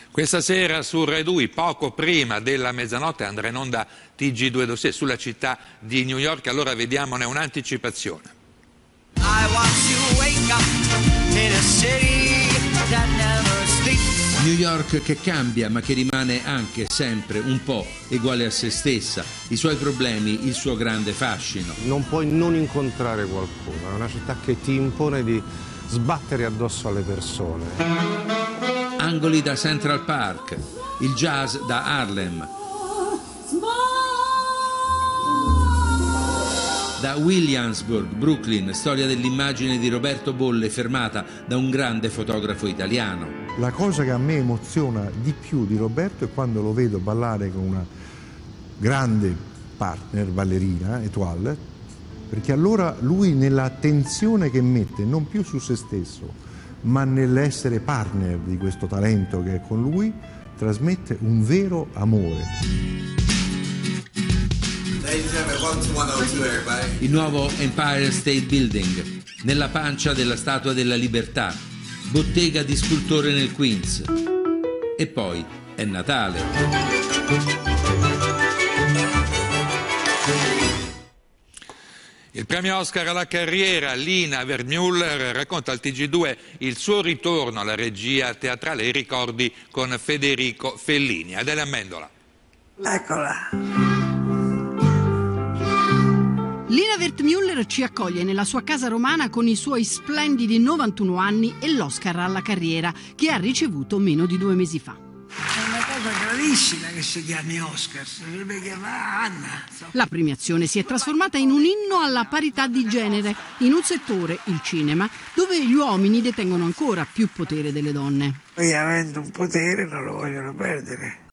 Questa sera su Rai 2, poco prima della mezzanotte, andrà in onda TG2 Dossier sulla città di New York. Allora vediamone un'anticipazione. New York che cambia ma che rimane anche sempre un po' uguale a se stessa, i suoi problemi, il suo grande fascino. Non puoi non incontrare qualcuno, è una città che ti impone di sbattere addosso alle persone. Angoli da Central Park, il jazz da Harlem, da Williamsburg, Brooklyn, storia dell'immagine di Roberto Bolle fermata da un grande fotografo italiano. La cosa che a me emoziona di più di Roberto è quando lo vedo ballare con una grande partner, ballerina, Etoile, perché allora lui nella tensione che mette, non più su se stesso, ma nell'essere partner di questo talento che è con lui, trasmette un vero amore. Il nuovo Empire State Building, nella pancia della Statua della Libertà, bottega di scultore nel Queens. E poi è Natale. Il premio Oscar alla carriera, Lina Wertmüller racconta al TG2 il suo ritorno alla regia teatrale e i ricordi con Federico Fellini. Adele Amendola. Eccola. Lina Wertmüller ci accoglie nella sua casa romana con i suoi splendidi 91 anni e l'Oscar alla carriera che ha ricevuto meno di 2 mesi fa. È una cosa gravissima che si chiami Oscar, si dovrebbe chiamare Anna. La premiazione si è trasformata in un inno alla parità di genere, in un settore, il cinema, dove gli uomini detengono ancora più potere delle donne. Poi avendo un potere non lo vogliono perdere.